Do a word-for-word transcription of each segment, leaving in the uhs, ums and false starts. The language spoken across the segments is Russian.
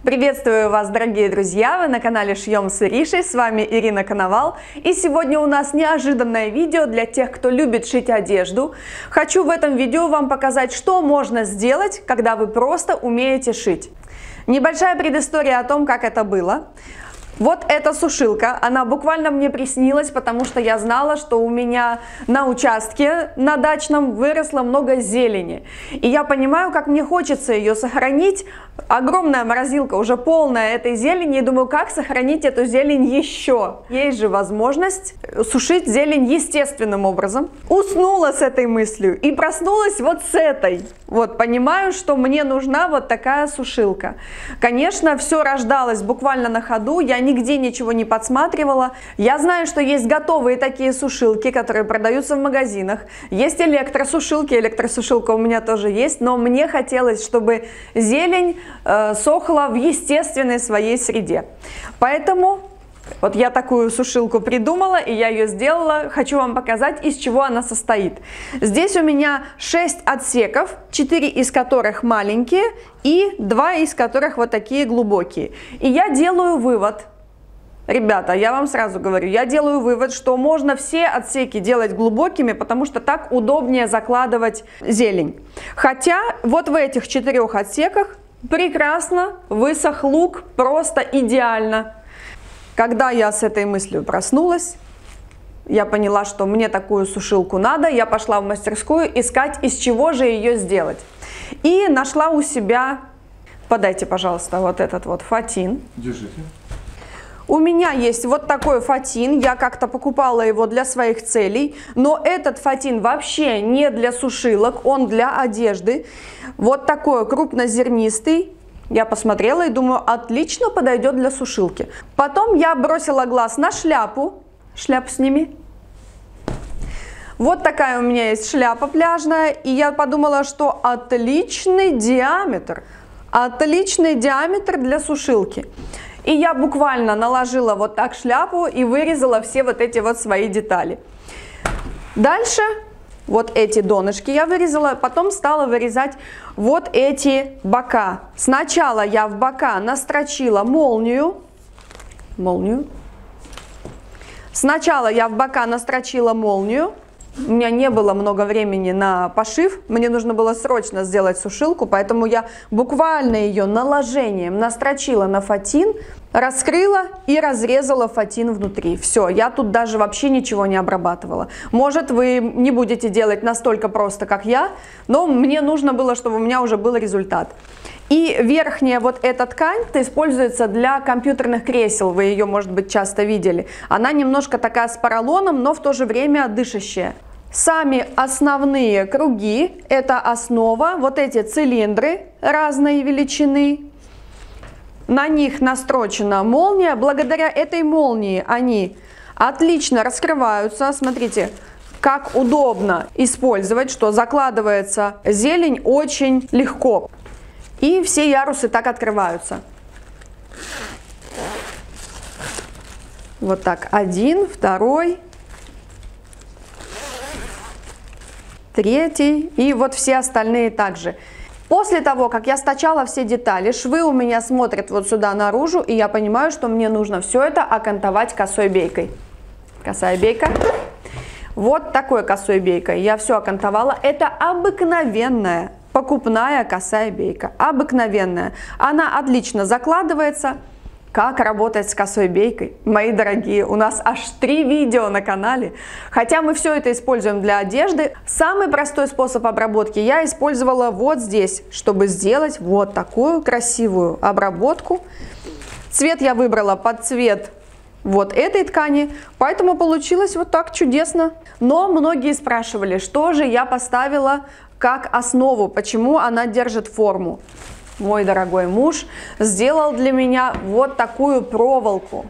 Приветствую вас, дорогие друзья! Вы на канале Шьем с Иришей, с вами Ирина Коновал. И сегодня у нас неожиданное видео для тех, кто любит шить одежду. Хочу в этом видео вам показать, что можно сделать, когда вы просто умеете шить. Небольшая предыстория о том, как это было. Вот эта сушилка, она буквально мне приснилась, потому что я знала, что у меня на участке, на дачном, выросло много зелени. И я понимаю, как мне хочется ее сохранить. Огромная морозилка, уже полная этой зелени, и думаю, как сохранить эту зелень еще. Есть же возможность сушить зелень естественным образом. Уснула с этой мыслью и проснулась вот с этой. Вот, понимаю, что мне нужна вот такая сушилка. Конечно, все рождалось буквально на ходу, я нигде ничего не подсматривала. Я знаю, что есть готовые такие сушилки, которые продаются в магазинах. Есть электросушилки, электросушилка у меня тоже есть, но мне хотелось, чтобы зелень э, сохла в естественной своей среде. Поэтому вот я такую сушилку придумала, и я ее сделала. Хочу вам показать, из чего она состоит. Здесь у меня шесть отсеков, четыре из которых маленькие и два из которых вот такие глубокие. И я делаю вывод. Ребята, я вам сразу говорю, я делаю вывод, что можно все отсеки делать глубокими, потому что так удобнее закладывать зелень. Хотя вот в этих четырех отсеках прекрасно высох лук, просто идеально. Когда я с этой мыслью проснулась, я поняла, что мне такую сушилку надо, я пошла в мастерскую искать, из чего же ее сделать. И нашла у себя, подайте, пожалуйста, вот этот вот фатин. Держите. У меня есть вот такой фатин, я как-то покупала его для своих целей, но этот фатин вообще не для сушилок, он для одежды. Вот такой крупнозернистый. Я посмотрела и думаю, отлично подойдет для сушилки. Потом я бросила глаз на шляпу. Шляпу сними. Вот такая у меня есть шляпа пляжная. И я подумала, что отличный диаметр. Отличный диаметр для сушилки. И я буквально наложила вот так шляпу и вырезала все вот эти вот свои детали. Дальше вот эти донышки я вырезала, потом стала вырезать вот эти бока. Сначала я в бока настрочила молнию. Молнию. Сначала я в бока настрочила молнию. У меня не было много времени на пошив, мне нужно было срочно сделать сушилку, поэтому я буквально ее наложением настрочила на фатин, раскрыла и разрезала фатин внутри. Все, я тут даже вообще ничего не обрабатывала. Может, вы не будете делать настолько просто, как я, но мне нужно было, чтобы у меня уже был результат. И верхняя вот эта ткань используется для компьютерных кресел, вы ее, может быть, часто видели. Она немножко такая с поролоном, но в то же время дышащая. Сами основные круги – это основа, вот эти цилиндры разной величины. На них настрочена молния. Благодаря этой молнии они отлично раскрываются. Смотрите, как удобно использовать, что закладывается зелень очень легко. И все ярусы так открываются. Вот так. Один, второй, третий. И вот все остальные также. После того, как я стачала все детали, швы у меня смотрят вот сюда наружу. И я понимаю, что мне нужно все это окантовать косой бейкой. Косая бейка. Вот такой косой бейкой я все окантовала. Это обыкновенная покупная косая бейка, обыкновенная. Она отлично закладывается. Как работать с косой бейкой? Мои дорогие, у нас аж три видео на канале. Хотя мы все это используем для одежды. Самый простой способ обработки я использовала вот здесь, чтобы сделать вот такую красивую обработку. Цвет я выбрала под цвет вот этой ткани, поэтому получилось вот так чудесно. Но многие спрашивали, что же я поставила как основу, почему она держит форму. Мой дорогой муж сделал для меня вот такую проволоку.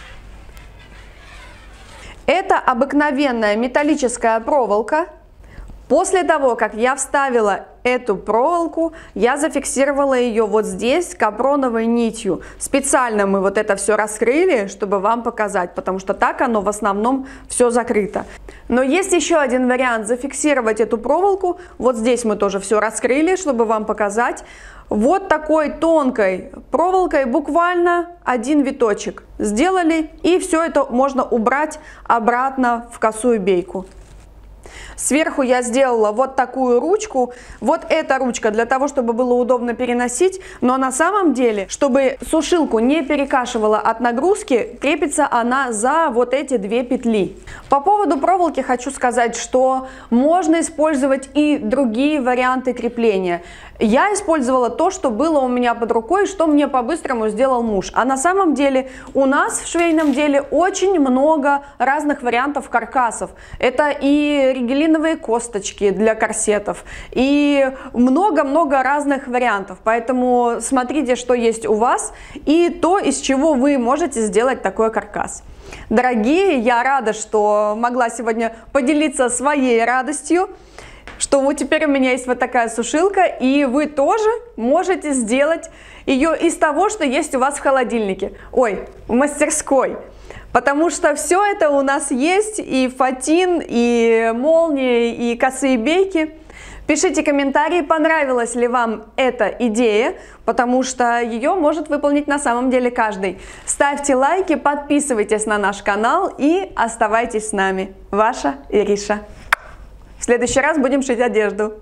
Это обыкновенная металлическая проволока. После того, как я вставила эту проволоку, я зафиксировала ее вот здесь капроновой нитью. Специально мы вот это все раскрыли, чтобы вам показать, потому что так оно в основном все закрыто. Но есть еще один вариант зафиксировать эту проволоку. Вот здесь мы тоже все раскрыли, чтобы вам показать. Вот такой тонкой проволокой буквально один виточек сделали, и все это можно убрать обратно в косую бейку. Сверху я сделала вот такую ручку. Вот эта ручка для того, чтобы было удобно переносить, но на самом деле, чтобы сушилку не перекашивала от нагрузки, крепится она за вот эти две петли. По поводу проволоки хочу сказать, что можно использовать и другие варианты крепления. Я использовала то, что было у меня под рукой, что мне по-быстрому сделал муж. А на самом деле у нас в швейном деле очень много разных вариантов каркасов. Это и ригелиновые косточки для корсетов, и много-много разных вариантов. Поэтому смотрите, что есть у вас, и то, из чего вы можете сделать такой каркас. Дорогие, я рада, что могла сегодня поделиться своей радостью, что вот теперь у меня есть вот такая сушилка, и вы тоже можете сделать ее из того, что есть у вас в холодильнике, ой, в мастерской. Потому что все это у нас есть, и фатин, и молнии, и косые бейки. Пишите комментарии, понравилась ли вам эта идея, потому что ее может выполнить на самом деле каждый. Ставьте лайки, подписывайтесь на наш канал и оставайтесь с нами. Ваша Ириша. В следующий раз будем шить одежду.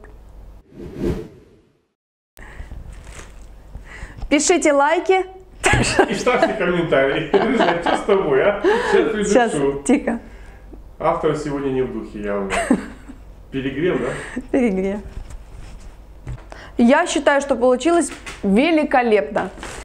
Пишите лайки. И ставьте комментарии. Что с тобой, а? Сейчас, тихо. Автор сегодня не в духе явно. Перегрев, да? Перегрев. Я считаю, что получилось великолепно.